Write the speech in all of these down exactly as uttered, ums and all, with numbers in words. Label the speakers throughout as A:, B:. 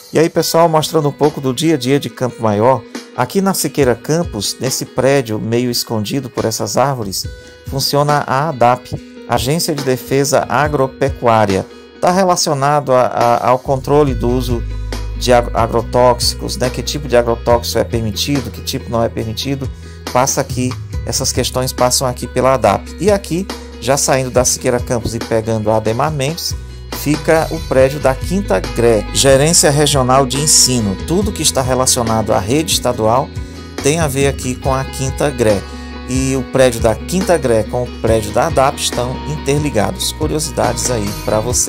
A: E aí, pessoal, mostrando um pouco do dia a dia de Campo Maior. Aqui na Siqueira Campus, nesse prédio meio escondido por essas árvores, funciona a ADAP, Agência de Defesa Agropecuária. Está relacionado a, a, ao controle do uso de agrotóxicos, né? Que tipo de agrotóxico é permitido, que tipo não é permitido. Passa aqui, essas questões passam aqui pela ADAP. E aqui, já saindo da Siqueira Campus e pegando a Ademar Mendes, fica o prédio da Quinta G R E, Gerência Regional de Ensino. Tudo que está relacionado à rede estadual tem a ver aqui com a Quinta G R E. E o prédio da Quinta G R E com o prédio da ADAP estão interligados. Curiosidades aí para você.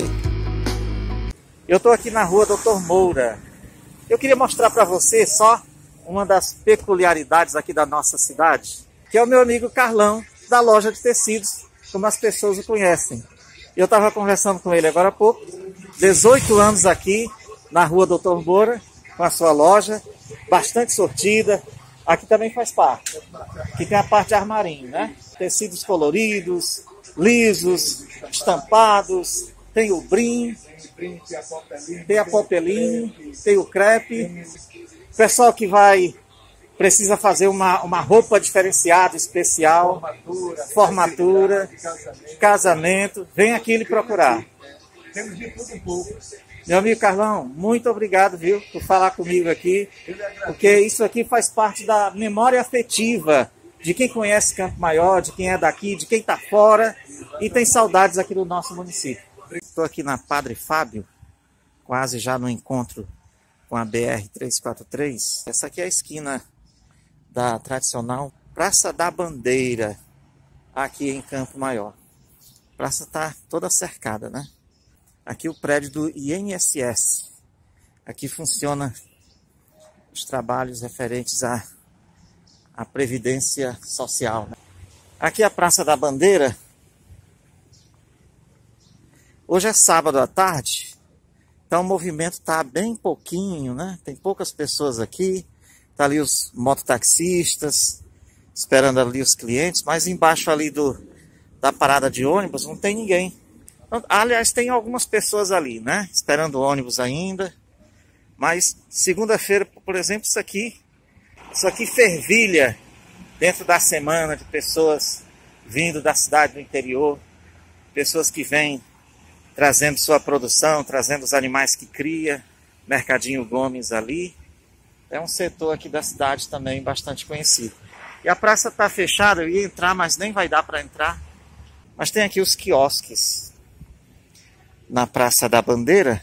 A: Eu estou aqui na rua Doutor Moura. Eu queria mostrar para você só uma das peculiaridades aqui da nossa cidade, que é o meu amigo Carlão, da loja de tecidos, como as pessoas o conhecem. Eu estava conversando com ele agora há pouco, dezoito anos aqui na rua Doutor Moura, com a sua loja, bastante sortida. Aqui também faz parte, aqui tem a parte de armarinho, né? Tecidos coloridos, lisos, estampados, tem o brim, tem a popeline, tem o crepe. O pessoal que vai, precisa fazer uma, uma roupa diferenciada, especial, formatura, formatura casamento. casamento, vem aqui lhe procurar. Temos de tudo um pouco. Meu amigo Carlão, muito obrigado, viu, por falar comigo aqui, porque isso aqui faz parte da memória afetiva de quem conhece Campo Maior, de quem é daqui, de quem está fora e tem saudades aqui do nosso município. Estou aqui na Padre Fábio, quase já no encontro com a B R trezentos e quarenta e três. Essa aqui é a esquina da tradicional Praça da Bandeira, aqui em Campo Maior. A praça está toda cercada, né? Aqui o prédio do I N S S. Aqui funciona os trabalhos referentes à, à Previdência Social. Aqui a Praça da Bandeira. Hoje é sábado à tarde, então o movimento está bem pouquinho, né? Tem poucas pessoas aqui. Tá ali os mototaxistas, esperando ali os clientes, mas embaixo ali do, da parada de ônibus não tem ninguém. Então, aliás, tem algumas pessoas ali, né? Esperando o ônibus ainda. Mas segunda-feira, por exemplo, isso aqui, isso aqui fervilha dentro da semana de pessoas vindo da cidade do interior, pessoas que vêm trazendo sua produção, trazendo os animais que cria, Mercadinho Gomes ali. É um setor aqui da cidade também bastante conhecido. E a praça está fechada, eu ia entrar, mas nem vai dar para entrar. Mas tem aqui os quiosques na Praça da Bandeira.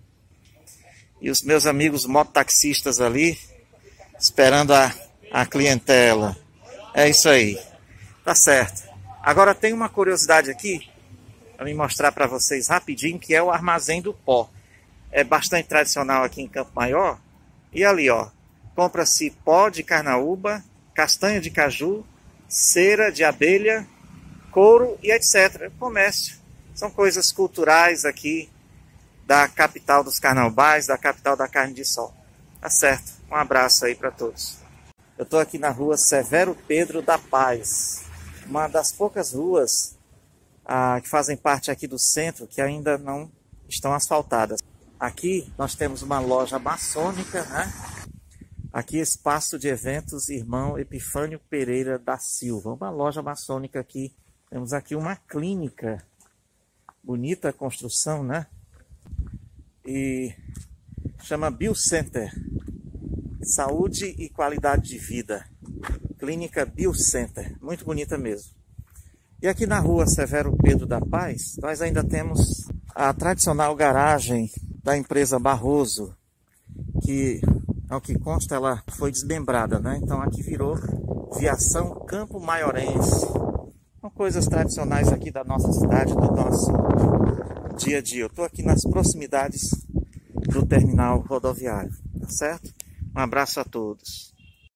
A: E os meus amigos mototaxistas ali, esperando a, a clientela. É isso aí. Tá certo. Agora tem uma curiosidade aqui, para me mostrar para vocês rapidinho, que é o Armazém do Pó. É bastante tradicional aqui em Campo Maior. E ali, ó, compra-se pó de carnaúba, castanha de caju, cera de abelha, couro e etcétera. Comércio. São coisas culturais aqui da capital dos carnaubais, da capital da carne de sol. Tá certo. Um abraço aí para todos. Eu estou aqui na rua Severo Pedro da Paz, uma das poucas ruas ah, que fazem parte aqui do centro que ainda não estão asfaltadas. Aqui nós temos uma loja maçônica, né? Aqui espaço de eventos Irmão Epifânio Pereira da Silva, uma loja maçônica aqui. Temos aqui uma clínica, bonita construção, né? E chama Biocenter, Saúde e Qualidade de Vida. Clínica Biocenter, muito bonita mesmo. E aqui na rua Severo Pedro da Paz, nós ainda temos a tradicional garagem da empresa Barroso, que, ao que consta, ela foi desmembrada, né? Então aqui virou Viação Campo Maiorense. São coisas tradicionais aqui da nossa cidade, do nosso dia a dia. Eu estou aqui nas proximidades do terminal rodoviário, tá certo? Um abraço a todos.